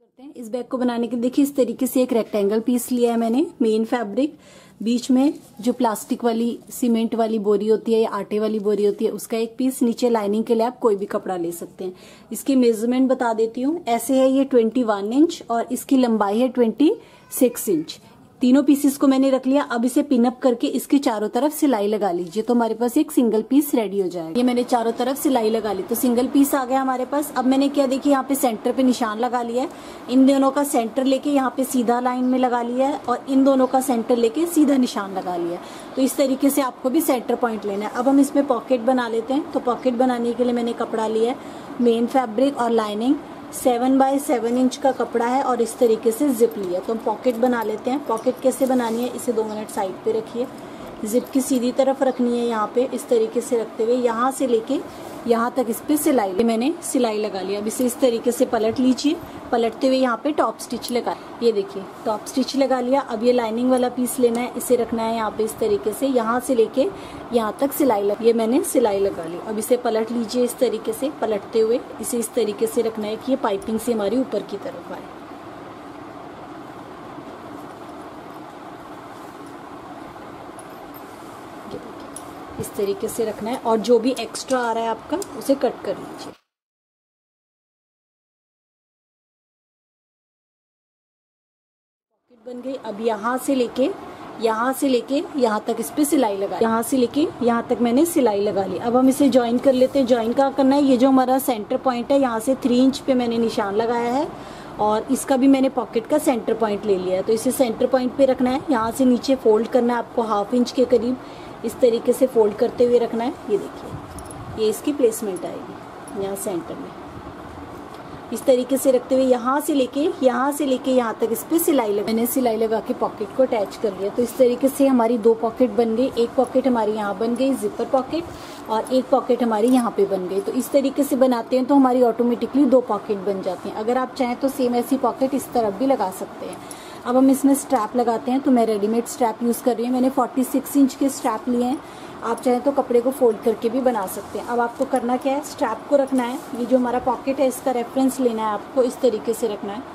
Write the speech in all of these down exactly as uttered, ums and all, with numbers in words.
करते हैं इस बैग को बनाने के। देखिए इस तरीके से एक रेक्टेंगल पीस लिया है मैंने, मेन फैब्रिक, बीच में जो प्लास्टिक वाली सीमेंट वाली बोरी होती है या आटे वाली बोरी होती है उसका एक पीस, नीचे लाइनिंग के लिए आप कोई भी कपड़ा ले सकते हैं। इसकी मेजरमेंट बता देती हूँ, ऐसे है ये इक्कीस इंच और इसकी लंबाई है छब्बीस इंच। तीनों पीसेस को मैंने रख लिया। अब इसे पिन अप करके इसके चारों तरफ सिलाई लगा लीजिए तो हमारे पास एक सिंगल पीस रेडी हो जाएगा। ये मैंने चारों तरफ सिलाई लगा ली तो सिंगल पीस आ गया हमारे पास। अब मैंने क्या, देखिए यहाँ पे सेंटर पे निशान लगा लिया है, इन दोनों का सेंटर लेके यहाँ पे सीधा लाइन में लगा लिया है और इन दोनों का सेंटर लेके सीधा निशान लगा लिया है। तो इस तरीके से आपको भी सेंटर पॉइंट लेना है। अब हम इसमें पॉकेट बना लेते हैं। तो पॉकेट बनाने के लिए मैंने कपड़ा लिया है, मेन फैब्रिक और lining, seven by seven inch का कपड़ा है और इस तरीके से जिप लिया। तो हम पॉकेट बना लेते हैं। पॉकेट कैसे बनानी है, इसे दो मिनट साइड पे रखिए। जिप की सीधी तरफ रखनी है, यहाँ पे इस तरीके से रखते हुए यहाँ से लेके यहाँ तक इस पे सिलाई, मैंने सिलाई लगा लिया। अब इसे इस तरीके से पलट लीजिए, पलटते हुए यहाँ पे टॉप स्टिच लगा, ये देखिए टॉप स्टिच लगा लिया। अब ये लाइनिंग वाला पीस लेना है, इसे रखना है यहाँ पे इस तरीके से, यहाँ से लेके यहाँ तक सिलाई लगा, ये मैंने सिलाई लगा ली। अब इसे पलट लीजिए इस तरीके से, पलटते हुए इसे इस तरीके से रखना है कि ये पाइपिंग से हमारी ऊपर की तरफ आए। इस तरीके से रखना है और जो भी एक्स्ट्रा आ रहा है आपका उसे कट कर लीजिए। पॉकेट बन गई। अब यहाँ से लेके यहाँ से लेके यहाँ तक इस पे सिलाई लगा, यहाँ से लेके यहाँ तक मैंने सिलाई लगा ली। अब हम इसे ज्वाइन कर लेते हैं। ज्वाइन कहाँ करना है, ये जो हमारा सेंटर पॉइंट है यहाँ से थ्री इंच पे मैंने निशान लगाया है और इसका भी मैंने पॉकेट का सेंटर पॉइंट ले लिया है। तो इसे सेंटर पॉइंट पे रखना है, यहाँ से नीचे फोल्ड करना है आपको हाफ इंच के करीब, इस तरीके से फोल्ड करते हुए रखना है। ये देखिए ये इसकी प्लेसमेंट आएगी यहाँ सेंटर में, इस तरीके से रखते हुए यहाँ से लेके यहाँ से लेके यहाँ तक इस पे सिलाई लगा, मैंने सिलाई लगा के पॉकेट को अटैच कर लिया। तो इस तरीके से हमारी दो पॉकेट बन गई। एक पॉकेट हमारी यहाँ बन गई जिपर पॉकेट और एक पॉकेट हमारी यहाँ पे बन गई। तो इस तरीके से बनाते हैं तो हमारी ऑटोमेटिकली दो पॉकेट बन जाती हैं। अगर आप चाहें तो सेम ऐसी पॉकेट इस तरफ भी लगा सकते हैं। अब हम इसमें स्ट्रैप लगाते हैं। तो मैं रेडीमेड स्ट्रैप यूज़ कर रही हूँ, मैंने छियालीस इंच के स्ट्रैप लिए हैं। आप चाहें तो कपड़े को फोल्ड करके भी बना सकते हैं। अब आपको करना क्या है, स्ट्रैप को रखना है, ये जो हमारा पॉकेट है इसका रेफरेंस लेना है आपको, इस तरीके से रखना है।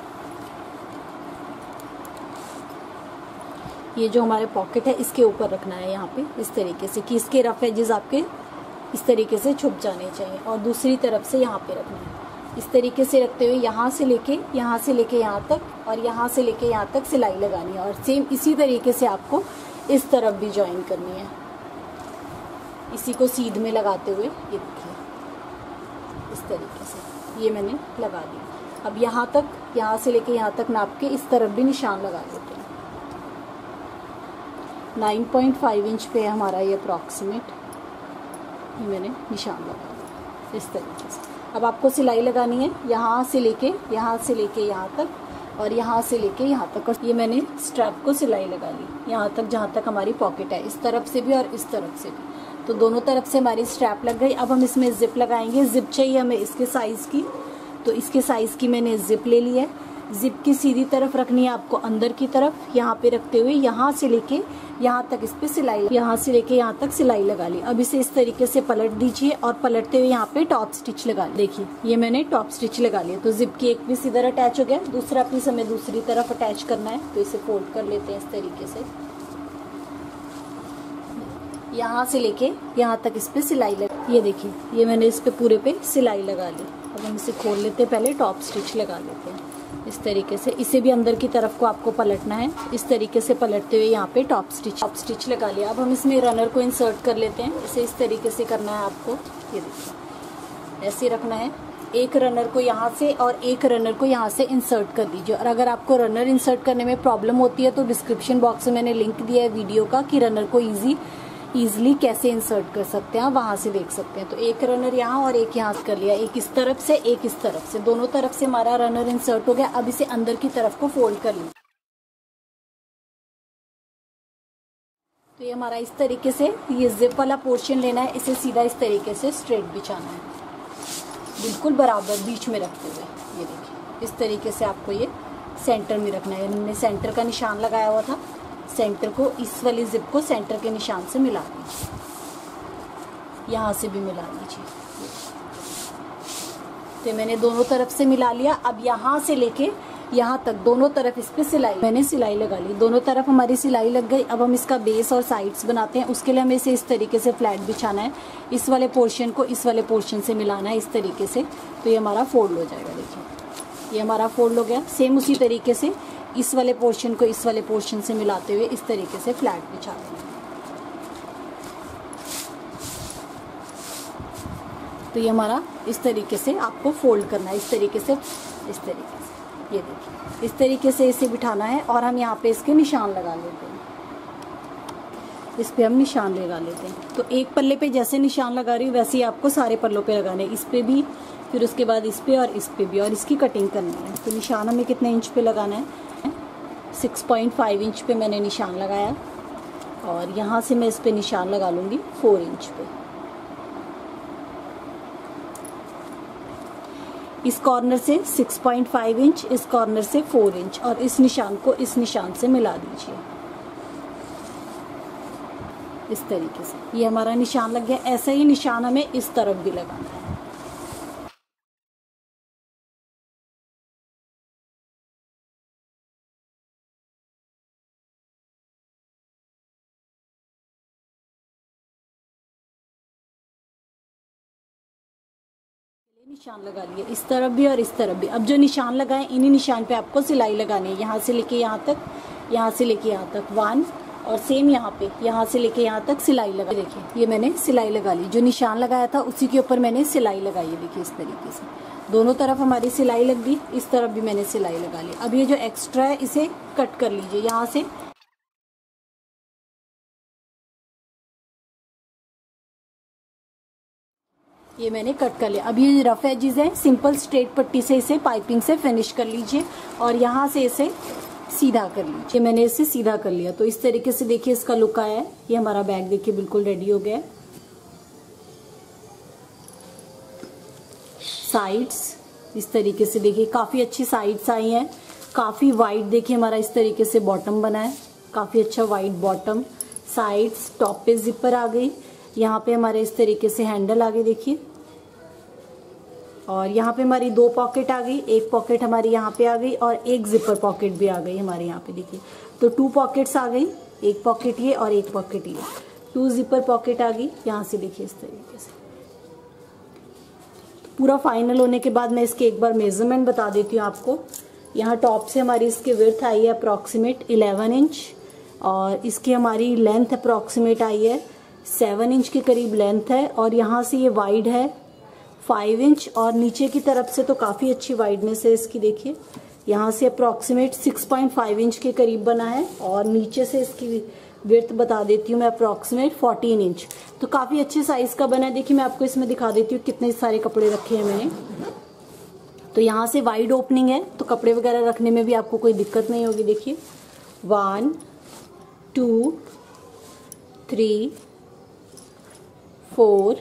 ये जो हमारे पॉकेट है इसके ऊपर रखना है यहाँ पे इस तरीके से कि इसके रफ एजेस आपके इस तरीके से छुप जाने चाहिए और दूसरी तरफ से यहाँ पे रखना है इस तरीके से रखते हुए यहाँ से लेके यहाँ से लेके यहाँ तक और यहाँ से लेके यहाँ तक सिलाई लगानी है। और सेम इसी तरीके से आपको इस तरफ भी ज्वाइन करनी है, इसी को सीध में लगाते हुए ये देखिए इस तरीके से ये मैंने लगा दिया। अब यहाँ तक, यहाँ से लेके यहाँ तक नाप के इस तरफ भी निशान लगा देते हैं। नाइन पॉइंट फाइव इंच पे है हमारा ये अप्रॉक्सीमेट, ये मैंने निशान लगा दिया इस तरीके से। अब आपको सिलाई लगानी है यहाँ से लेके यहाँ से लेके यहाँ तक और यहाँ से लेके यहाँ तक, और ये मैंने स्ट्रैप को सिलाई लगा ली यहाँ तक जहाँ तक हमारी पॉकेट है, इस तरफ से भी और इस तरफ से भी। तो दोनों तरफ से हमारी स्ट्रैप लग गई। अब हम इसमें जिप लगाएंगे। जिप चाहिए हमें इसके साइज़ की, तो इसके साइज़ की मैंने जिप ले ली है। जिप की सीधी तरफ रखनी है आपको अंदर की तरफ, यहाँ पे रखते हुए यहाँ से लेके यहाँ तक इस पे सिलाई, यहाँ से लेके यहाँ तक सिलाई लगा ली। अब इसे इस तरीके से पलट दीजिए और पलटते हुए यहाँ पे टॉप स्टिच लगा ली। देखिए ये मैंने टॉप स्टिच लगा लिया। तो जिप की एक पीस इधर अटैच हो गया, दूसरा पीस हमें दूसरी तरफ अटैच करना है। तो इसे फोल्ड कर लेते हैं इस तरीके से, यहाँ से लेके यहाँ तक इस पे सिलाई लगा। ये देखिए ये मैंने इस पे पूरे पे सिलाई लगा ली। अब हम इसे खोल लेते हैं, पहले टॉप स्टिच लगा लेते हैं इस तरीके से। इसे भी अंदर की तरफ को आपको पलटना है, इस तरीके से पलटते हुए यहाँ पे टॉप स्टिच टॉप स्टिच लगा लिया। अब हम इसमें रनर को इंसर्ट कर लेते हैं। इसे इस तरीके से करना है आपको, ये देखिए ऐसे रखना है। एक रनर को यहाँ से और एक रनर को यहाँ से इंसर्ट कर दीजिए। और अगर आपको रनर इंसर्ट करने में प्रॉब्लम होती है तो डिस्क्रिप्शन बॉक्स में मैंने लिंक दिया है वीडियो का कि रनर को ईजी ईजिली कैसे इंसर्ट कर सकते हैं, वहां से देख सकते हैं। तो एक रनर यहाँ और एक यहाँ कर लिया, एक इस तरफ से एक इस तरफ से, दोनों तरफ से हमारा रनर इंसर्ट हो गया। अब इसे अंदर की तरफ को फोल्ड कर लिया। तो ये हमारा इस तरीके से ये जिप वाला पोर्शन लेना है, इसे सीधा इस तरीके से स्ट्रेट बिछाना है, बिल्कुल बराबर बीच में रखते हुए। ये देखिए इस तरीके से आपको ये सेंटर में रखना है। हमने सेंटर का निशान लगाया हुआ था, सेंटर को इस वाली जिप को सेंटर के निशान से मिला दीजिए, यहाँ से भी मिला दीजिए। तो मैंने दोनों तरफ से मिला लिया। अब यहाँ से लेके यहाँ तक दोनों तरफ इस पे सिलाई, मैंने सिलाई लगा ली, दोनों तरफ हमारी सिलाई लग गई। अब हम इसका बेस और साइड्स बनाते हैं। उसके लिए हमें इसे इस तरीके से फ्लैट बिछाना है, इस वाले पोर्शन को इस वाले पोर्शन से मिलाना है इस तरीके से, तो ये हमारा फोल्ड हो जाएगा। देखिए ये हमारा फोल्ड हो गया। सेम उसी तरीके से इस वाले पोर्शन को इस वाले पोर्शन से मिलाते हुए इस तरीके से फ्लैट बिछा देंगे। तो ये हमारा इस तरीके से आपको फोल्ड करना है, इस तरीके से, इस तरीके से, ये देखिए इस तरीके से इसे बिठाना है। और हम यहाँ पे इसके निशान लगा लेते हैं, इस पे हम निशान लगा लेते हैं। तो एक पल्ले पे जैसे निशान लगा रही हूँ वैसे ही आपको सारे पल्लों पे लगाने, इस पे भी, फिर उसके बाद इस पे और इस पे भी, और इसकी कटिंग करनी है। तो निशान हमें कितने इंच पे लगाना है, सिक्स पॉइंट फाइव इंच पे मैंने निशान लगाया, और यहाँ से मैं इस पे निशान लगा लूँगी फोर इंच पे। इस कॉर्नर से सिक्स पॉइंट फाइव इंच, इस कॉर्नर से फोर इंच, और इस निशान को इस निशान से मिला दीजिए इस तरीके से। ये हमारा निशान लग गया। ऐसा ही निशान हमें इस तरफ भी लगाना है। निशान लगा लिए इस तरफ भी और इस तरफ भी। अब जो निशान लगाए इन्हीं निशान पे आपको सिलाई लगानी है, यहाँ से लेके यहाँ तक, यहाँ से लेके यहाँ तक वन, और सेम यहाँ पे यहाँ से लेके यहाँ तक सिलाई लगा। देखिए ये मैंने सिलाई लगा ली, जो निशान लगाया था उसी के ऊपर मैंने सिलाई लगाई है। देखिए इस तरीके से दोनों तरफ हमारी सिलाई लग गई, इस तरफ भी मैंने सिलाई लगा ली। अब ये जो एक्स्ट्रा है इसे कट कर लीजिए यहाँ से। ये मैंने कट कर लिया। अब ये रफ एजेस है, सिंपल स्ट्रेट पट्टी से इसे पाइपिंग से फिनिश कर लीजिए, और यहाँ से इसे सीधा कर लीजिए। मैंने इसे सीधा कर लिया। तो इस तरीके से देखिए इसका लुक आया है। ये हमारा बैग देखिए बिल्कुल रेडी हो गया। साइड्स इस तरीके से देखिए काफी अच्छी साइड्स आई हैं, काफी वाइड। देखिए हमारा इस तरीके से बॉटम बना है, काफी अच्छा वाइड बॉटम। साइड्स, टॉप पे जिपर आ गई, यहाँ पे हमारे इस तरीके से हैंडल आ गई देखिए, और यहाँ पे हमारी दो पॉकेट आ गई, एक पॉकेट हमारी यहाँ पे आ गई और एक जिपर पॉकेट भी आ गई हमारे यहाँ पे देखिए। तो टू पॉकेट्स आ गई, एक पॉकेट ये और एक पॉकेट ये, टू जिपर पॉकेट आ गई यहाँ से देखिए इस तरीके से। तो पूरा फाइनल होने के बाद मैं इसके एक बार मेजरमेंट बता देती हूँ आपको। यहाँ टॉप से हमारी इसकी विड्थ आई है अप्रॉक्सीमेट इलेवन इंच, और इसकी हमारी लेंथ अप्रॉक्सीमेट आई है सेवन इंच के करीब लेंथ है, और यहाँ से ये वाइड है फाइव इंच, और नीचे की तरफ से तो काफ़ी अच्छी वाइडनेस है इसकी। देखिए यहाँ से approximate six point five inch के करीब बना है, और नीचे से इसकी विड्थ बता देती हूँ मैं अप्रॉक्सीमेट फोर्टीन इंच। तो काफ़ी अच्छे साइज का बना है। देखिए मैं आपको इसमें दिखा देती हूँ कितने सारे कपड़े रखे हैं मैंने। तो यहाँ से वाइड ओपनिंग है, तो कपड़े वगैरह रखने में भी आपको कोई दिक्कत नहीं होगी। देखिए one, two, three, four,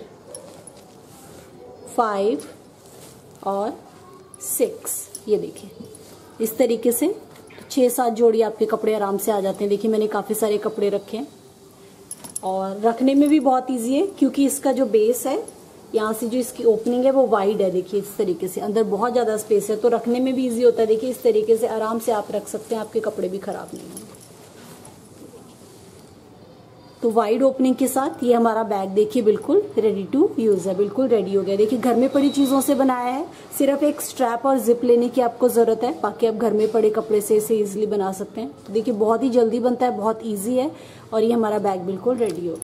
five और सिक्स। ये देखिए इस तरीके से छः सात जोड़ी आपके कपड़े आराम से आ जाते हैं। देखिए मैंने काफ़ी सारे कपड़े रखे हैं, और रखने में भी बहुत इजी है क्योंकि इसका जो बेस है यहाँ से जो इसकी ओपनिंग है वो वाइड है। देखिए इस तरीके से अंदर बहुत ज़्यादा स्पेस है, तो रखने में भी इजी होता है। देखिए इस तरीके से आराम से आप रख सकते हैं, आपके कपड़े भी खराब नहीं होंगे। तो वाइड ओपनिंग के साथ ये हमारा बैग देखिए बिल्कुल रेडी टू यूज है, बिल्कुल रेडी हो गया। देखिए घर में पड़ी चीजों से बनाया है, सिर्फ एक स्ट्रैप और जिप लेने की आपको जरूरत है, बाकी आप घर में पड़े कपड़े से इसे इजीली बना सकते हैं। तो देखिए बहुत ही जल्दी बनता है, बहुत इजी है, और ये हमारा बैग बिल्कुल रेडी हो गया।